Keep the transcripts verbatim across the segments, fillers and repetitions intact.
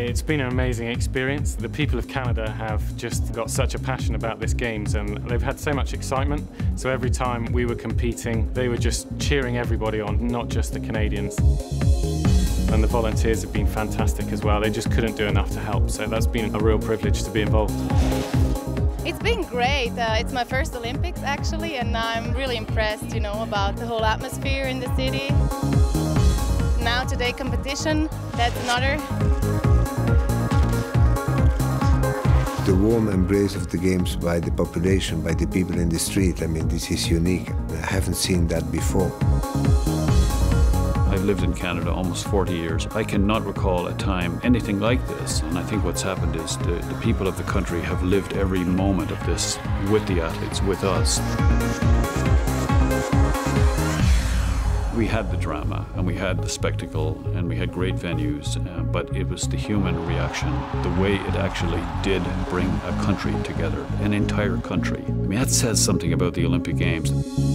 It's been an amazing experience. The people of Canada have just got such a passion about this games, and they've had so much excitement. So every time we were competing, they were just cheering everybody on, not just the Canadians. And the volunteers have been fantastic as well. They just couldn't do enough to help, so that's been a real privilege to be involved. It's been great. Uh, it's my first Olympics actually, and I'm really impressed, you know, about the whole atmosphere in the city. Now today competition, that's another. The warm embrace of the games by the population, by the people in the street, I mean, this is unique. I haven't seen that before. I've lived in Canada almost forty years. I cannot recall a time anything like this, and I think what's happened is the, the people of the country have lived every moment of this with the athletes, with us. We had the drama, and we had the spectacle, and we had great venues, uh, but it was the human reaction, the way it actually did bring a country together, an entire country. I mean, that says something about the Olympic Games.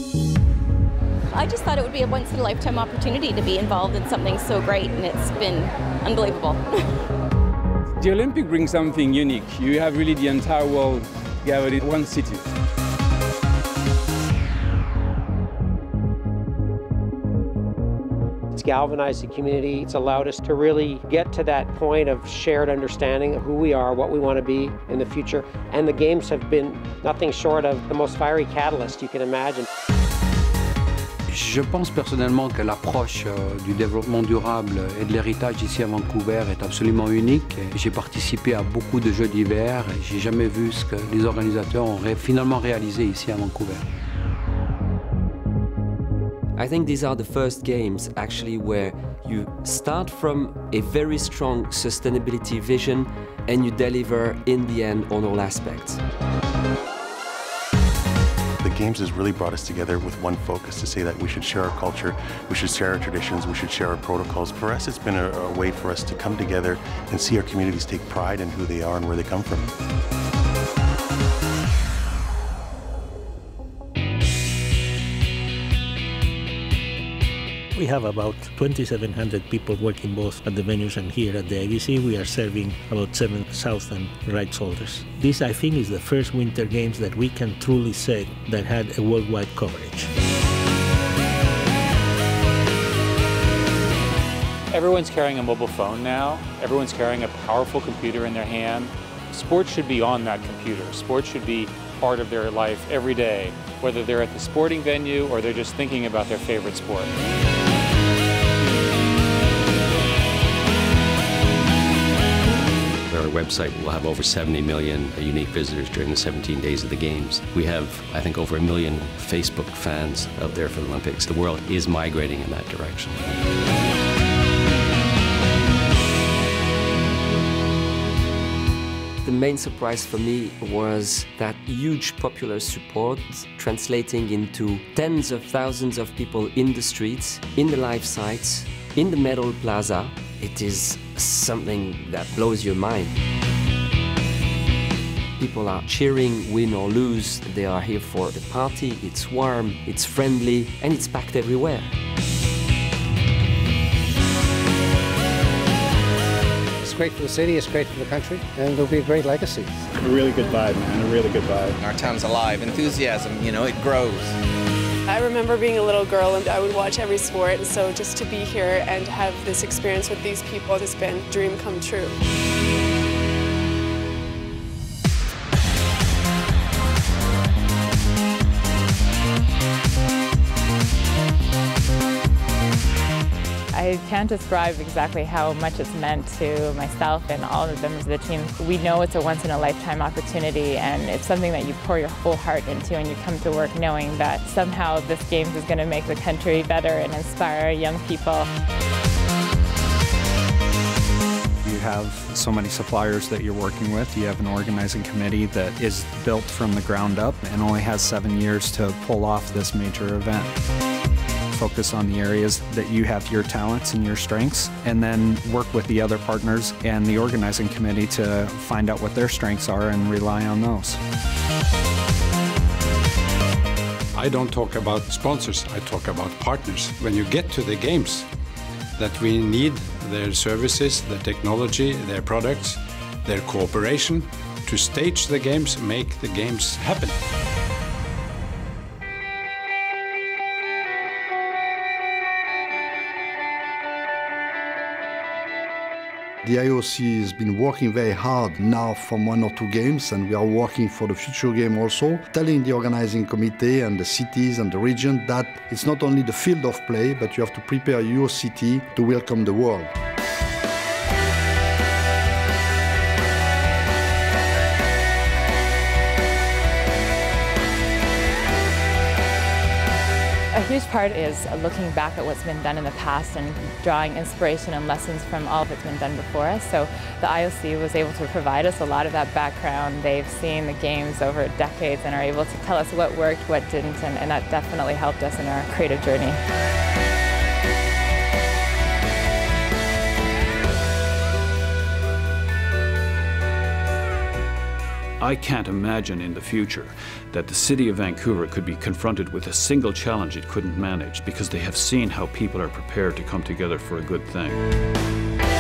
I just thought it would be a once-in-a-lifetime opportunity to be involved in something so great, and it's been unbelievable. The Olympic brings something unique. You have really the entire world gathered in one city. It's galvanized the community. It's allowed us to really get to that point of shared understanding of who we are, what we want to be in the future. And the Games have been nothing short of the most fiery catalyst you can imagine. Je pense personnellement que l'approche du développement durable et de l'héritage ici à Vancouver est absolument unique. J'ai participé à beaucoup de jeux d'hiver et j'ai jamais vu ce que les organisateurs ont ré finalement réalisé ici à Vancouver. I think these are the first games actually where you start from a very strong sustainability vision and you deliver in the end on all aspects. The Games has really brought us together with one focus to say that we should share our culture, we should share our traditions, we should share our protocols. For us, it's been a, a way for us to come together and see our communities take pride in who they are and where they come from. We have about twenty-seven hundred people working both at the venues and here at the I B C. We are serving about seven thousand rights holders. This, I think, is the first Winter Games that we can truly say that had a worldwide coverage. Everyone's carrying a mobile phone now. Everyone's carrying a powerful computer in their hand. Sports should be on that computer. Sports should be part of their life every day, whether they're at the sporting venue or they're just thinking about their favorite sport. Our website will have over seventy million unique visitors during the seventeen days of the Games. We have, I think, over a million Facebook fans out there for the Olympics. The world is migrating in that direction. The main surprise for me was that huge popular support translating into tens of thousands of people in the streets, in the live sites, in the medal plaza. It is something that blows your mind. People are cheering, win or lose. They are here for the party. It's warm, it's friendly, and it's packed everywhere. It's great for the city, it's great for the country, and it'll be a great legacy. A really good vibe, man, a really good vibe. Our town's alive, enthusiasm, you know, it grows. I remember being a little girl and I would watch every sport, and so just to be here and have this experience with these people has been a dream come true. I can't describe exactly how much it's meant to myself and all of the members of the team. We know it's a once-in-a-lifetime opportunity, and it's something that you pour your whole heart into, and you come to work knowing that somehow this Games is going to make the country better and inspire young people. You have so many suppliers that you're working with. You have an organizing committee that is built from the ground up and only has seven years to pull off this major event. Focus on the areas that you have your talents and your strengths, and then work with the other partners and the organizing committee to find out what their strengths are and rely on those. I don't talk about sponsors, I talk about partners. When you get to the Games, that we need their services, their technology, their products, their cooperation to stage the games, make the games happen. The I O C has been working very hard now from one or two games, and we are working for the future game also, telling the organizing committee and the cities and the region that it's not only the field of play, but you have to prepare your city to welcome the world. A huge part is looking back at what's been done in the past and drawing inspiration and lessons from all that's been done before us. So the I O C was able to provide us a lot of that background. They've seen the games over decades and are able to tell us what worked, what didn't, and, and that definitely helped us in our creative journey. I can't imagine in the future that the city of Vancouver could be confronted with a single challenge it couldn't manage, because they have seen how people are prepared to come together for a good thing.